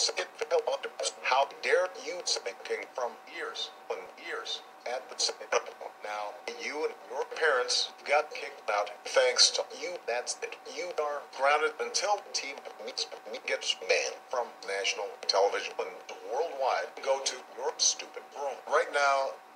Sid Phillips. How dare you speaking from years and years at the Sid Phillips. Now, you and your parents got kicked out thanks to you. That's it. You are grounded until team gets banned from national television and worldwide. Go to your stupid room. Right now,